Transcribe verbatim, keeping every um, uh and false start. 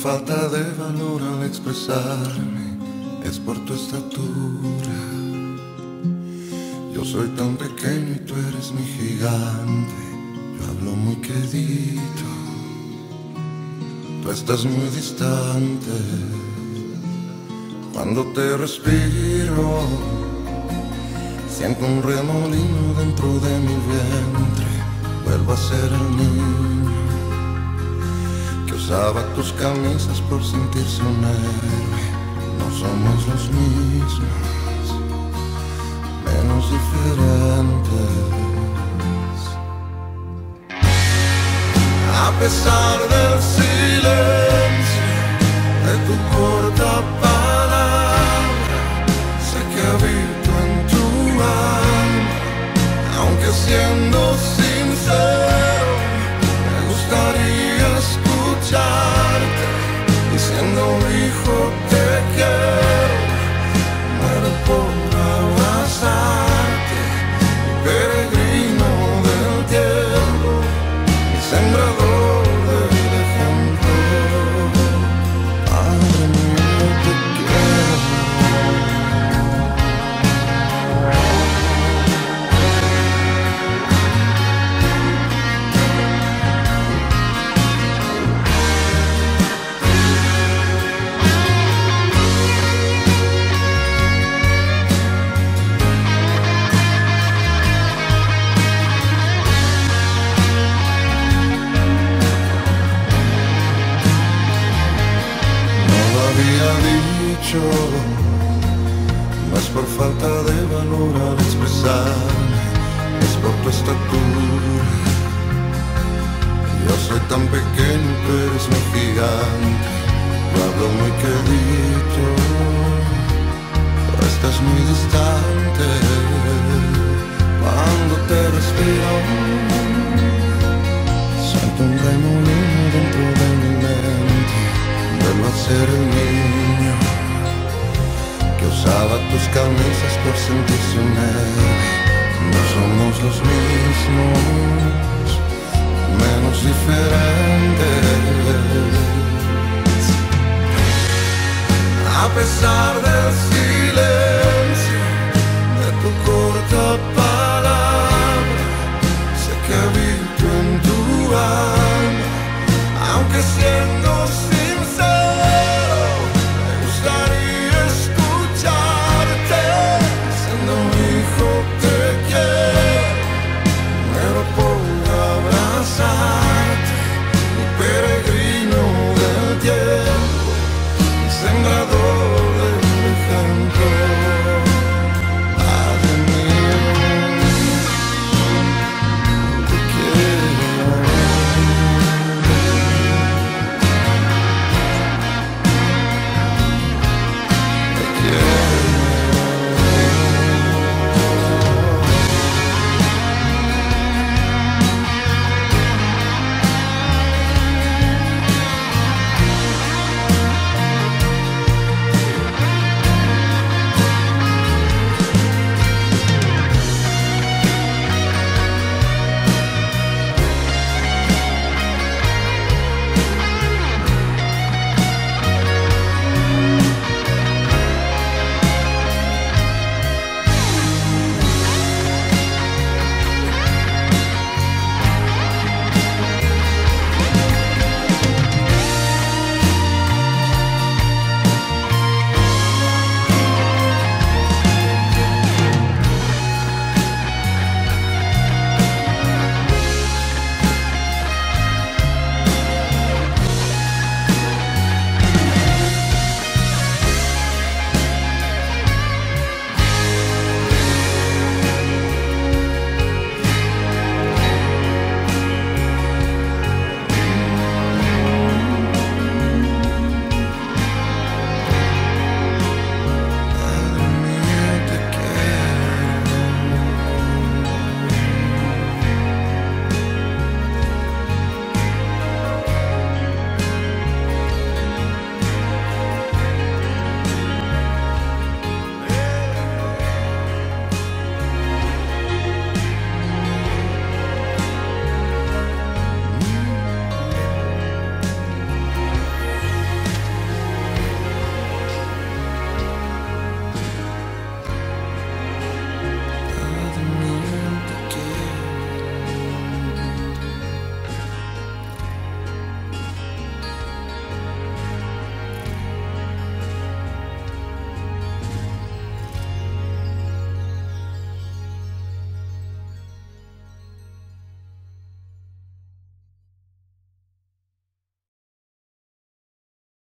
falta de valor al expresarme, es por tu estatura. Yo soy tan pequeño y tú eres mi gigante. Yo hablo muy quedito, tú estás muy distante. Cuando te respiro, siento un remolino dentro de mi vientre. Vuelvo a ser el niño que usaba tus camisas por sentirse un héroe. No somos los mismos, menos diferentes. A pesar del silencio de tu corta palabra, sé que habito en tu alma. Aunque siendo sincero, me gustaría escucharte diciendo: hijo, te quiero, muero por abrazarte. Peregrino del tiempo, mi sembrador del ejemplo. Padre mío, te quiero. No es por falta de valor al expresarme, es por tu estatura. Yo soy tan pequeño, tú eres mi gigante. Yo hablo muy quedito, tú estás muy distante. Cuando te respiro, siento un remolino dentro de mi mente. Vuelvo a ser el niño que usaba tus camisas por sentirse un héroe. No somos los mismos, menos diferentes. A pesar del silencio de tu corta palabra, sé que había